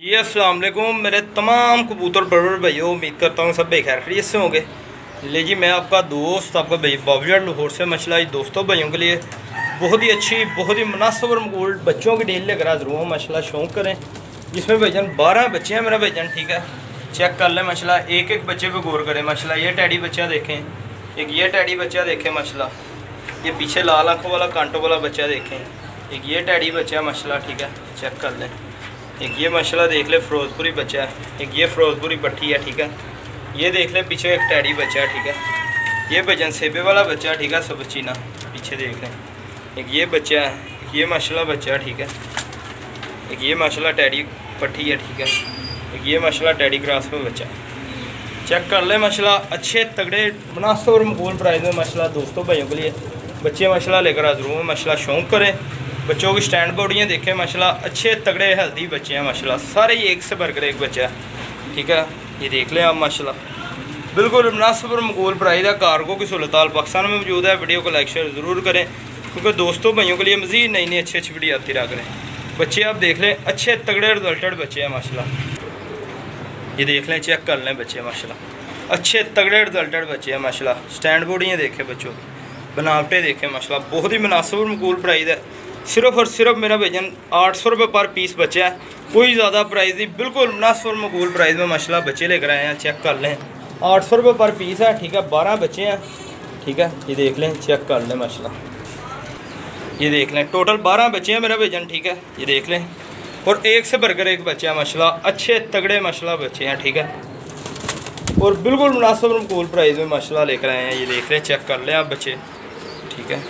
जी अस्सलाम वालेकुम मेरे तमाम कबूतर परवर भाइयों, उम्मीद करता हूँ सब बेखैर खैरियत से होंगे। ले जी, मैं आपका दोस्त आपका भाई बाबूजान लाहौर से मसला दोस्तों भाइयों के लिए बहुत ही अच्छी बहुत ही मुनासिब और मकबूल बच्चों की डील लेकर हाजिर हूँ। माशाल्लाह शौक़ करें, जिसमें भाईजान 12 बच्चे हैं मेरा भाईजान। ठीक है, चेक कर लें माशाल्लाह, एक एक बच्चे पे गौर करें माशाल्लाह। ये टैडी बच्चा देखें, एक ये टैडी बच्चा देखें माशाल्लाह, ये पीछे लाल आँखों वाला कांटों वाला बच्चा देखें, एक ये टैडी बच्चा माशाल्लाह। ठीक है, चेक कर लें। एक ये माशाल्लाह देख ले फ़िरोज़पुरी बच्चा है, एक ये फ़िरोज़पुरी पट्टी है। ठीक है, ये देख ले पीछे एक टैडी बच्चा है। ठीक है, ये भजन सेबे वाला बच्चा है। ठीक है, सब चीना पीछे देख लें। एक ये बच्चा है, एक ये माशाल्लाह बच्चा है। ठीक है, एक ये माशाल्लाह टैडी पट्टी है। ठीक है, एक ये माशाल्लाह टैडी क्रॉस में बच्चा है। चेक कर ले माशाल्लाह, अच्छे तगड़े मुनासिब और मकबूल प्राइस में माशाल्लाह दोस्तों भाइयों के लिए बच्चे माशाल्लाह लेकर हाज़िर हूँ। माशाल्लाह शौक़ करें, बच्चों की स्टैंड बॉडियाँ देखें माशाल्लाह, अच्छे तगड़े हेल्दी बच्चे हैं माशाल्लाह, सारे ही एक से भरकर एक बच्चा है। ठीक है, ये देख लें आप माशाल्लाह, बिल्कुल मुनासिब और मकबूल प्राइस है। कार्गो की सहूलत आल पाकिस्तान में मौजूद है। वीडियो को लाइक शेयर ज़रूर करें, क्योंकि दोस्तों भाइयों के लिए मज़ीद नई नई अच्छी अच्छी वीडियो आती रहा करें। बच्चे आप देख लें, अच्छे तगड़े रिजल्टेड बच्चे हैं माशाल्लाह। ये देख लें, चेक कर लें बच्चे माशाल्लाह, अच्छे तगड़े रिजल्टेड बच्चे हैं माशाल्लाह। स्टैंड बॉडियाँ देखें बच्चों की, बनावटें देखें माशाल्लाह, बहुत ही मुनासिब और मकबूल प्राइस है। सिर्फ़ और सिर्फ मेरा भजन 800 रुपये पर पीस बच्चा है, कोई ज़्यादा प्राइस नहीं, बिल्कुल मुनासिब और मकबूल प्राइस में माशाल्लाह बच्चे लेकर आए हैं। चेक कर लें, 800 रुपये पर पीस है। ठीक है, 12 बच्चे हैं। ठीक है, ये देख लें, चेक कर लें माशाल्लाह, ये देख लें टोटल 12 बच्चे हैं मेरा भजन। ठीक है, ये देख लें, और एक से भरकर एक बच्चा है माशाल्लाह, अच्छे तगड़े माशाल्लाह बच्चे हैं। ठीक है, और बिल्कुल मुनासिब और मकबूल प्राइस में माशाल्लाह लेकर आए हैं। ये देख लें, चेक कर लें आप बच्चे। ठीक है,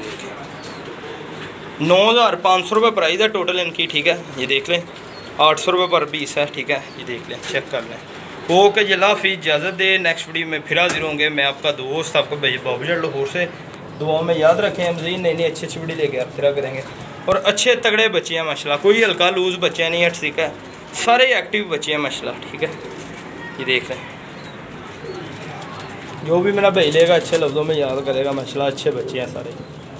9500 रुपये प्राइस है टोटल इनकी। ठीक है, ये देख लें, 800 रुपये पर पीस है। ठीक है, ये देख लें, चेक कर लें। ओके जी, अल्लाह हाफ़िज़, इजाज़त दे। नेक्स्ट वीडियो में फिर हाजिर होंगे। मैं आपका दोस्त आपको भाई बाबूजान लाहौर से, दुआओं में याद रखें। मज़ीद नई नई अच्छी अच्छी वीडियो लेके आप फिर करेंगे। और अच्छे तगड़े बच्चे हैं माशाल्लाह, कोई हल्का लूज़ बच्चे नहीं है। ठीक है, सारे एक्टिव बच्चे हैं माशाल्लाह। ठीक है, ये देख लें, जो भी मेरा भाई लेगा अच्छे लफ्ज़ों में याद करेगा माशाल्लाह, अच्छे बच्चे हैं सारे।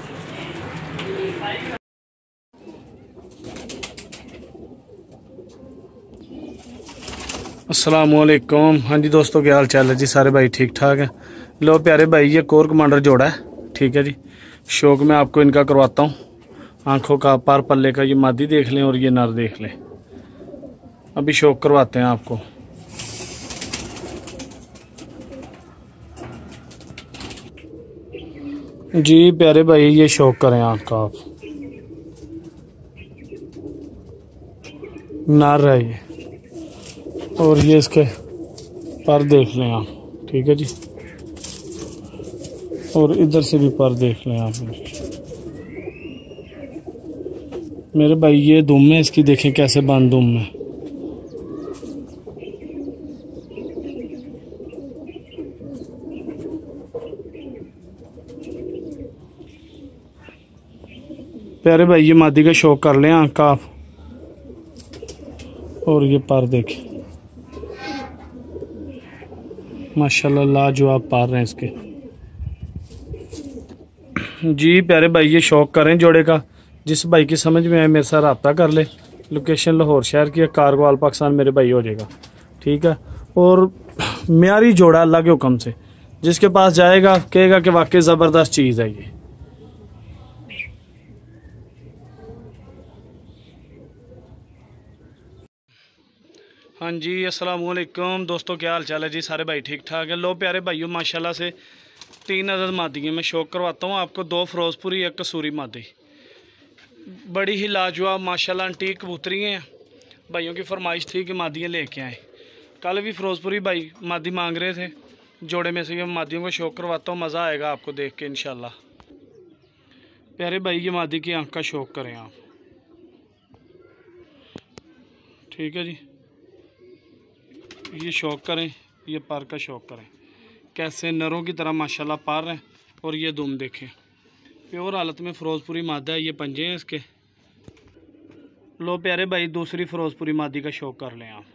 अस्सलामुअलैकुम। हाँ जी दोस्तों, क्या हाल चाल है जी? सारे भाई ठीक ठाक हैं। लो प्यारे भाई, ये कोर कमांडर जोड़ा है। ठीक है जी, शौक में आपको इनका करवाता हूँ। आंखों का पार पल्ले का ये मादी देख लें और ये नर देख लें। अभी शौक करवाते हैं आपको। जी प्यारे भाई, ये शौक करें आँख का आप। नर है ये, और ये इसके पर देख लें आप। ठीक है जी, और इधर से भी पर देख लें आप मेरे भाई। ये दुम है इसकी, देखें कैसे बंद दुम है। प्यारे भाई, ये मादी का शौक कर लें आँख का आप, और ये पर देखें माशाल्लाह, लाजवाब पार रहे हैं इसके। जी प्यारे भाई, ये शौक करें जोड़े का। जिस भाई की समझ में आए मेरे साथ रब्ता कर ले। लोकेशन लाहौर शहर की है, कार्गो आल पाकिस्तान मेरे भाई हो जाएगा। ठीक है, और म्यारी जोड़ा अल्लाह के हुक्म से, जिसके पास जाएगा कहेगा कि वाकई ज़बरदस्त चीज़ है ये। हाँ जी, अस्सलामुअलैकुम दोस्तों, क्या हाल चाल है जी? सारे भाई ठीक ठाक है। लो प्यारे भाइयों, माशाल्लाह से 3 अदद मादी में शौक करवाता हूँ आपको। 2 फ़िरोज़पुरी, 1 कसूरी मादी, बड़ी ही लाजवाब माशाल्लाह एंटीक कबूतरी हैं। भाइयों की फरमाइश थी कि मादियाँ लेके आएँ। कल भी फ़िरोज़पुरी भाई मादी मांग रहे थे, जोड़े में से मैं मादियों को शौक करवाता हूँ, मज़ा आएगा आपको देख के इंशाल्लाह। प्यारे भाई, ये मादी की आँख का शौक करें आप। ठीक है जी, ये शौक करें, ये पर का शौक करें, कैसे नरों की तरह माशाल्लाह पार हैं। और ये दुम देखें, प्योर हालत में फ़िरोज़पुरी मादा है। ये पंजे हैं इसके। लो प्यारे भाई, दूसरी फ़िरोज़पुरी मादी का शौक कर लें आप,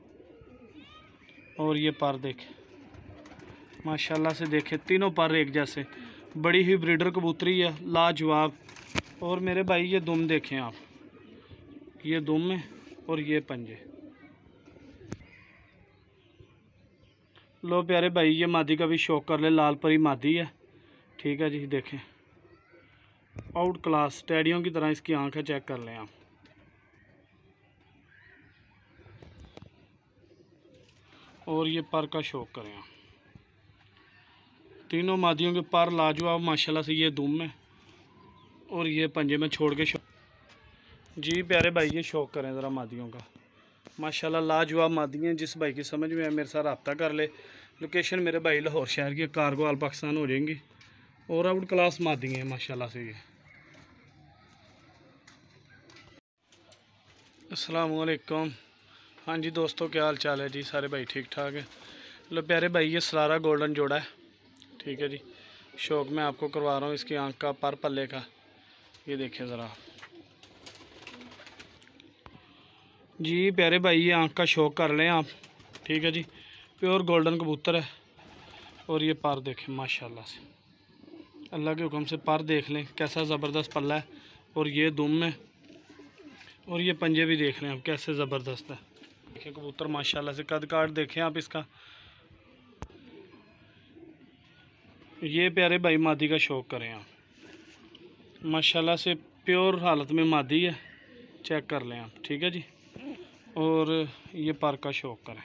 और ये पर देखें माशाल्लाह से, देखें तीनों पर एक जैसे, बड़ी ही ब्रीडर कबूतरी है, लाजवाब। और मेरे भाई, ये दुम देखें आप, ये दुम है और ये पंजे। लो प्यारे भाई, ये मादी का भी शौक कर ले, लाल परी मादी है। ठीक है जी, देखें आउट क्लास टैडियों की तरह इसकी आँख है, चेक कर लें आप। और ये पर का शौक करें आप। तीनों मादियों के पर लाजवाब माशाल्लाह से, ये दुम में और ये पंजे में छोड़ के जी प्यारे भाई, ये शौक करें ज़रा मादियों का, माशाल्लाह लाजवाब मादी हैं। जिस भाई की समझ में आए मेरे साथ रब्ता कर ले। लोकेशन मेरे भाई लाहौर शहर की, कार्गो आल पाकिस्तान हो जाएंगी और आउट क्लास मादी हैं माशाल्लाह से ये। अस्सलाम वालेकुम। हाँ जी दोस्तों, क्या हाल चाल है जी? सारे भाई ठीक ठाक है। लो प्यारे भाई, ये सरारा गोल्डन जोड़ा है। ठीक है जी, शौक मैं आपको करवा रहा हूँ इसकी आंख का, पर पल्ले का। ये देखें ज़रा जी प्यारे भाई, ये आंख का शौक कर लें आप। ठीक है जी, प्योर गोल्डन कबूतर है। और ये पर देखें माशाल्लाह से, अल्लाह के हुक्म से पर देख लें कैसा ज़बरदस्त पल्ला है। और ये दुम में, और ये पंजे भी देख लें आप कैसे ज़बरदस्त है। देखें कबूतर माशाल्लाह से, कद काट देखें आप इसका। ये प्यारे भाई मादी का शौक करें आप, माशाल्लाह से प्योर हालत में मादी है, चेक कर लें आप। ठीक है जी, और ये पर का शौक करें।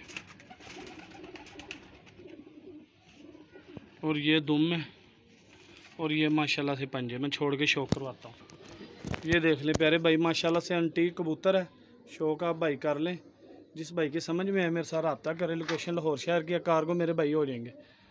और ये दुम में, और ये माशाल्लाह से पंजे में छोड़ के शौक करवाता हूँ। ये देख लें प्यारे भाई, माशाल्लाह से एंटीक कबूतर है। शौक आप भाई कर लें, जिस भाई की समझ में है मेरे साथ रब्ता करें। लोकेशन लाहौर शहर की, कार्गो मेरे भाई हो जाएंगे।